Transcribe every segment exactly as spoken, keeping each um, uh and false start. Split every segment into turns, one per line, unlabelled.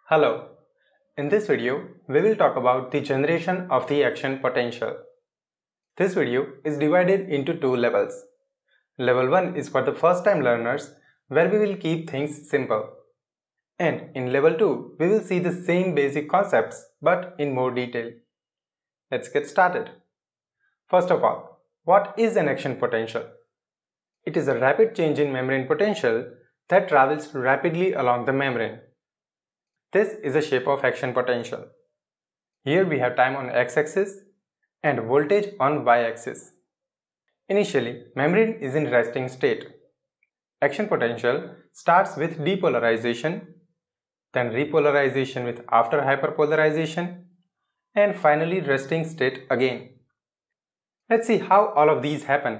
Hello, in this video we will talk about the generation of the action potential. This video is divided into two levels. Level one is for the first time learners where we will keep things simple. And in level two we will see the same basic concepts but in more detail. Let's get started. First of all, what is an action potential? It is a rapid change in membrane potential that travels rapidly along the membrane. This is the shape of action potential. Here we have time on x-axis and voltage on y-axis. Initially, membrane is in resting state. Action potential starts with depolarization, then repolarization with after hyperpolarization, and finally resting state again. Let's see how all of these happen.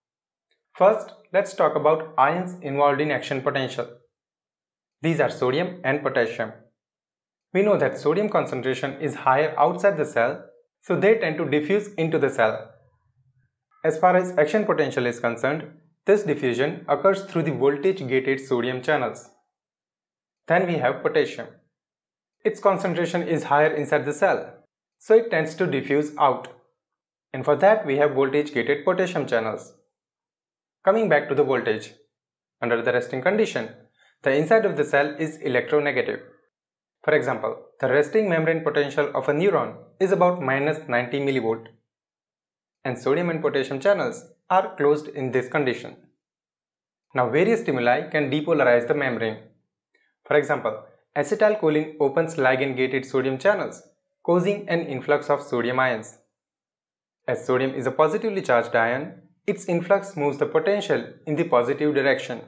First, let's talk about ions involved in action potential. These are sodium and potassium. We know that sodium concentration is higher outside the cell, so they tend to diffuse into the cell. As far as action potential is concerned, this diffusion occurs through the voltage-gated sodium channels. Then we have potassium. Its concentration is higher inside the cell, so it tends to diffuse out. And for that we have voltage-gated potassium channels. Coming back to the voltage. Under the resting condition, the inside of the cell is electronegative. For example, the resting membrane potential of a neuron is about minus ninety millivolt, and sodium and potassium channels are closed in this condition. Now various stimuli can depolarize the membrane. For example, acetylcholine opens ligand-gated sodium channels, causing an influx of sodium ions. As sodium is a positively charged ion, its influx moves the potential in the positive direction.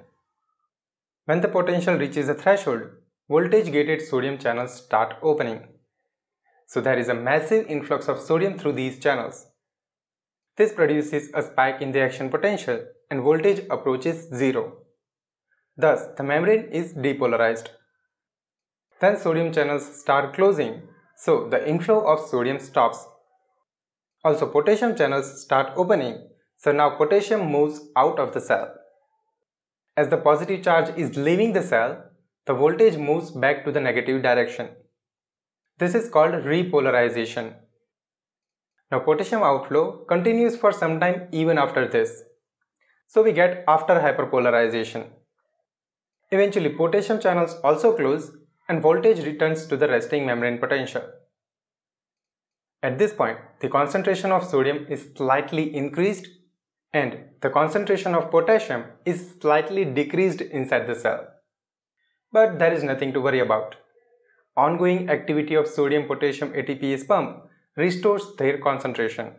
When the potential reaches a threshold, voltage-gated sodium channels start opening. So there is a massive influx of sodium through these channels. This produces a spike in the action potential and voltage approaches zero. Thus, the membrane is depolarized. Then sodium channels start closing, so the inflow of sodium stops. Also, potassium channels start opening, so now potassium moves out of the cell. As the positive charge is leaving the cell, the voltage moves back to the negative direction. This is called repolarization. Now potassium outflow continues for some time even after this. So we get after hyperpolarization. Eventually potassium channels also close and voltage returns to the resting membrane potential. At this point, the concentration of sodium is slightly increased and the concentration of potassium is slightly decreased inside the cell. But there is nothing to worry about. Ongoing activity of sodium-potassium ATPase pump restores their concentration.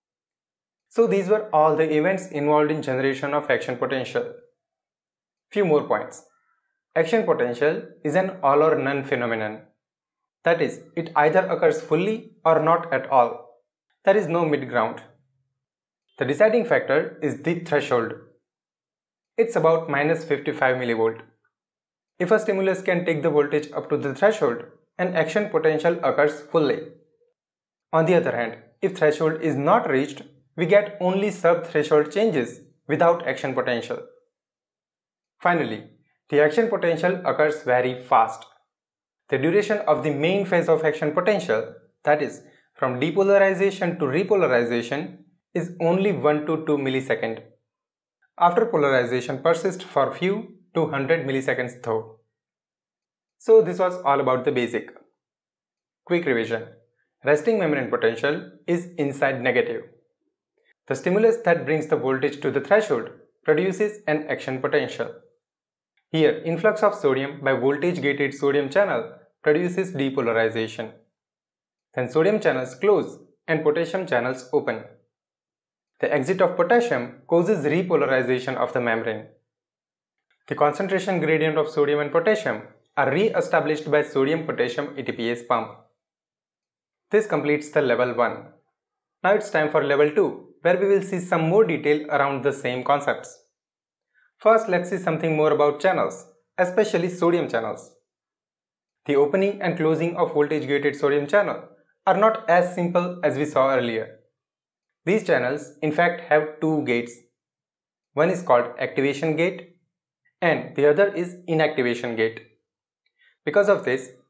So these were all the events involved in generation of action potential. Few more points. Action potential is an all or none phenomenon. That is, it either occurs fully or not at all. There is no mid ground. The deciding factor is the threshold. It's about minus fifty-five millivolt. If a stimulus can take the voltage up to the threshold, an action potential occurs fully. On the other hand, if threshold is not reached, we get only sub-threshold changes without action potential. Finally, the action potential occurs very fast. The duration of the main phase of action potential, that is, from depolarization to repolarization, is only one to two milliseconds. After polarization persists for few to one hundred milliseconds though. So this was all about the basic. Quick revision. Resting membrane potential is inside negative. The stimulus that brings the voltage to the threshold produces an action potential. Here, influx of sodium by voltage-gated sodium channel produces depolarization. Then sodium channels close and potassium channels open. The exit of potassium causes repolarization of the membrane. The concentration gradient of sodium and potassium are re-established by sodium-potassium ATPase pump. This completes the level one. Now it's time for level two, where we will see some more detail around the same concepts. First, let's see something more about channels, especially sodium channels. The opening and closing of voltage-gated sodium channel are not as simple as we saw earlier. These channels in fact have two gates. One is called activation gate and the other is inactivation gate. Because of this,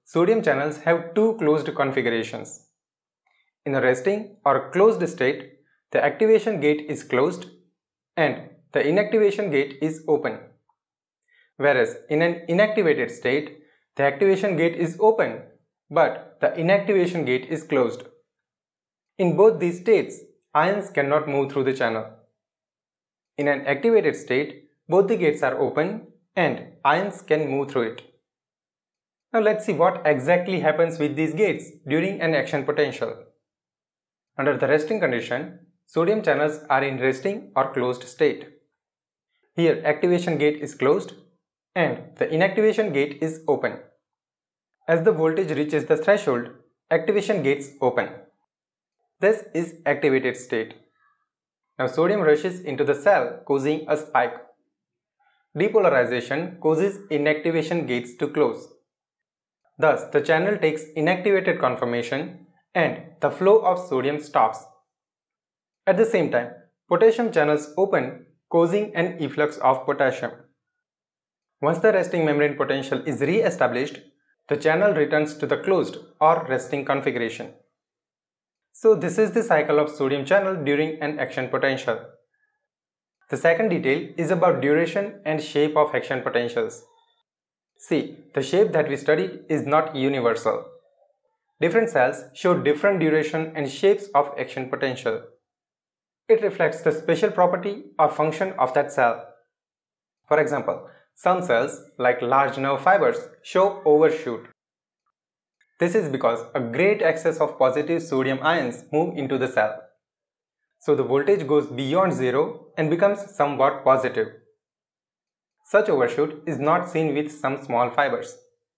sodium channels have two closed configurations. In a resting or closed state, the activation gate is closed and the inactivation gate is open. Whereas in an inactivated state, the activation gate is open but the inactivation gate is closed. In both these states, ions cannot move through the channel. In an activated state, both the gates are open and ions can move through it. Now let's see what exactly happens with these gates during an action potential. Under the resting condition, sodium channels are in resting or closed state. Here activation gate is closed and the inactivation gate is open. As the voltage reaches the threshold, activation gates open. This is activated state. Now sodium rushes into the cell causing a spike. Depolarization causes inactivation gates to close. Thus the channel takes inactivated conformation and the flow of sodium stops. At the same time, potassium channels open, causing an efflux of potassium. Once the resting membrane potential is re-established, the channel returns to the closed or resting configuration. So this is the cycle of sodium channel during an action potential. The second detail is about duration and shape of action potentials. See, the shape that we studied is not universal. Different cells show different duration and shapes of action potential. It reflects the special property or function of that cell. For example, some cells, like large nerve fibers, show overshoot. This is because a great excess of positive sodium ions move into the cell. So the voltage goes beyond zero and becomes somewhat positive. Such overshoot is not seen with some small fibers.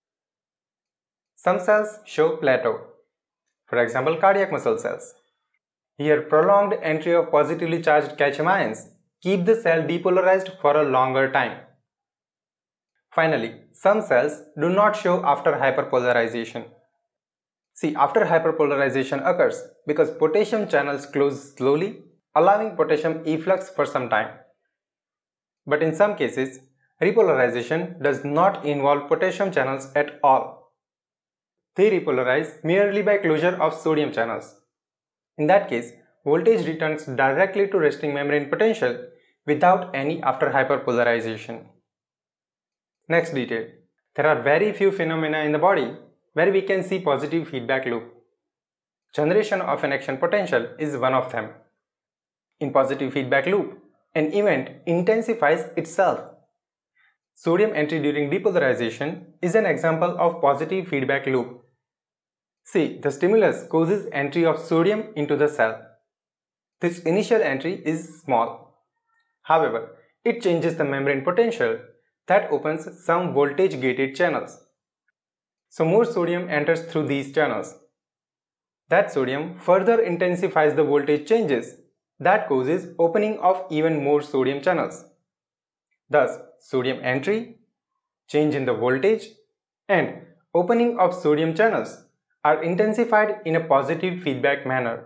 Some cells show plateau. For example, cardiac muscle cells. Here, prolonged entry of positively charged calcium ions keep the cell depolarized for a longer time. Finally, some cells do not show after hyperpolarization. See, after hyperpolarization occurs because potassium channels close slowly, allowing potassium efflux for some time. But in some cases, repolarization does not involve potassium channels at all. They repolarize merely by closure of sodium channels. In that case, voltage returns directly to resting membrane potential without any after hyperpolarization. Next detail. There are very few phenomena in the body where we can see positive feedback loop. Generation of an action potential is one of them. In positive feedback loop, an event intensifies itself. Sodium entry during depolarization is an example of positive feedback loop. See, the stimulus causes entry of sodium into the cell. This initial entry is small. However, it changes the membrane potential that opens some voltage-gated channels. So more sodium enters through these channels. That sodium further intensifies the voltage changes that causes opening of even more sodium channels. Thus, sodium entry, change in the voltage, and opening of sodium channels are intensified in a positive feedback manner.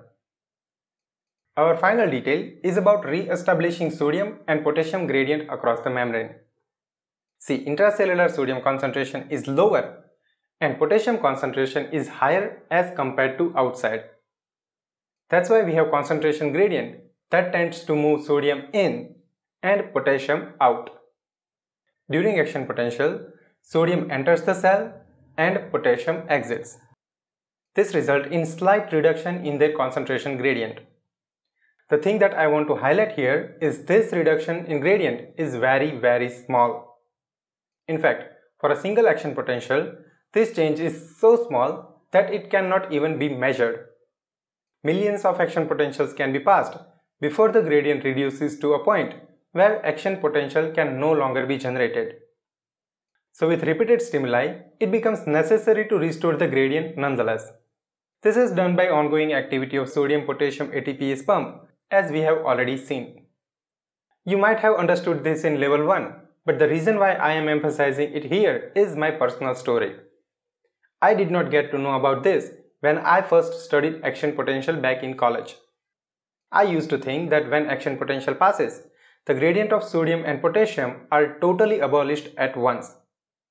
Our final detail is about re-establishing sodium and potassium gradient across the membrane. See, intracellular sodium concentration is lower and potassium concentration is higher as compared to outside. That's why we have concentration gradient that tends to move sodium in and potassium out. During action potential, sodium enters the cell and potassium exits. This results in slight reduction in their concentration gradient. The thing that I want to highlight here is this reduction in gradient is very very small. In fact, for a single action potential, this change is so small that it cannot even be measured. Millions of action potentials can be passed before the gradient reduces to a point where action potential can no longer be generated. So with repeated stimuli, it becomes necessary to restore the gradient nonetheless. This is done by ongoing activity of sodium-potassium A T Pase pump, as we have already seen. You might have understood this in level one, but the reason why I am emphasizing it here is my personal story. I did not get to know about this when I first studied action potential back in college. I used to think that when action potential passes, the gradient of sodium and potassium are totally abolished at once.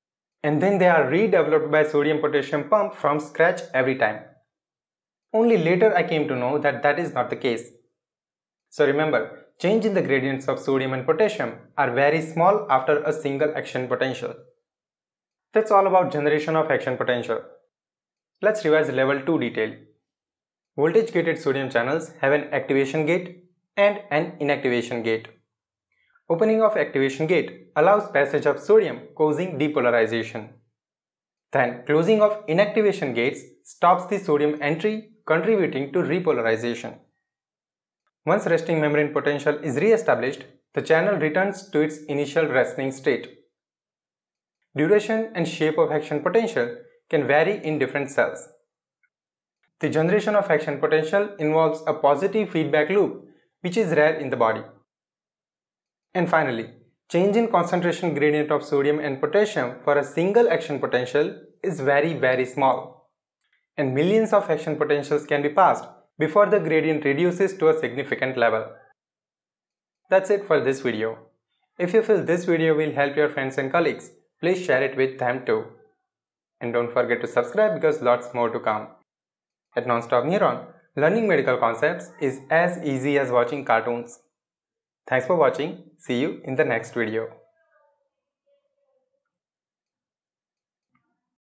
and then they are redeveloped by sodium-potassium pump from scratch every time. Only later I came to know that that is not the case. So remember, change in the gradients of sodium and potassium are very small after a single action potential. That's all about generation of action potential. Let's revise level two detail. Voltage gated sodium channels have an activation gate and an inactivation gate. Opening of activation gate allows passage of sodium causing depolarization. Then closing of inactivation gates stops the sodium entry contributing to repolarization. Once resting membrane potential is re-established, the channel returns to its initial resting state. Duration and shape of action potential can vary in different cells. The generation of action potential involves a positive feedback loop, which is rare in the body. And finally, change in concentration gradient of sodium and potassium for a single action potential is very very small. And millions of action potentials can be passed before the gradient reduces to a significant level. That's it for this video. If you feel this video will help your friends and colleagues, please share it with them too. And don't forget to subscribe because lots more to come. At Non-Stop Neuron, learning medical concepts is as easy as watching cartoons. Thanks for watching. See you in the next video.